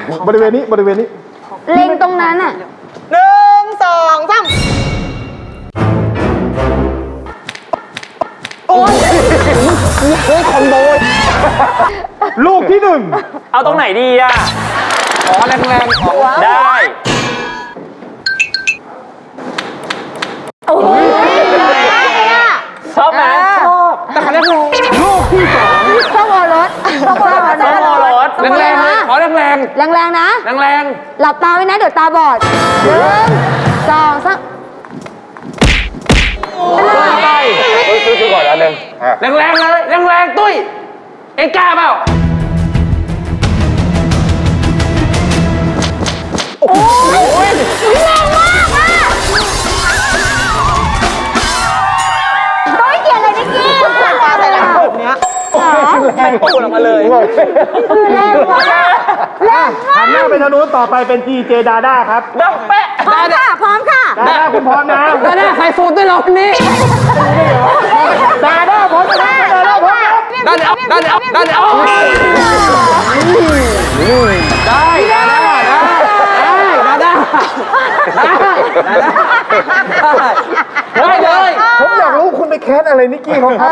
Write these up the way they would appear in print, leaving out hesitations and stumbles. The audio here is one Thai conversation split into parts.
บริเวณนี้เล็งตรงนั้นอ่ะ 1 2 3โอ้ยคอมโบลูกที่1 เอาตรงไหนดีอ่ะขอแรงๆของได้โอ้ยชอบไหมแต่เขาเรียกลูกที่2 ต้องเอารถแรงๆเลยขอแรงๆนะแรงหลับตาไว้นะเดี๋ยวตาบอด1 2 3 ซื้อก่อนอันหนึ่งแรงเลยแรงตุ้ยเอ็งกล้าเปล่าโอ้ยแรงมากอ่ะตุ้ยเกี่ยวอะไรนิกกี้ปลาใส่หลังผมเนี้ยแรงปูดออกมาเลยแรงมากหันหน้าไปทางนู้นต่อไปเป็นจีเจดาด้าครับดังเป๊ะพร้อมค่ะดาด้าคุณพร้อมนะดาด้าใส่สูตรด้วยเหรอวันนี้ดาด้าพร้อมนะดาด้าพร้อมนะได้ได้ได้เลยผมอยากรู้คุณไปแคสอะไรนิกกี้เขาครับ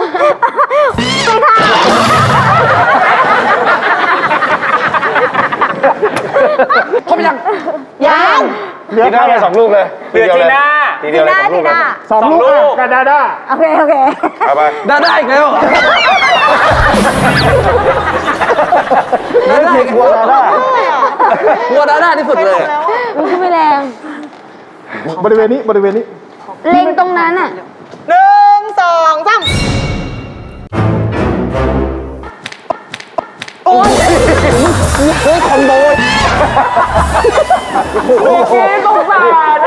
ครบยังเหลือแค่2 ลูกเลยเหลือจีน่าทีเดียวเลย2 ลูกเลย2 ลูกกับดาด้าโอเคเอาไปดาด้าอีกแล้วกลัวดาด้ากลัวดาด้าที่สุดเลยมันขึ้นไม่แรงบริเวณนี้เล็งตรงนั้นอ่ะ 1 2 3โอ้ยคอมโบโอเคสงสาร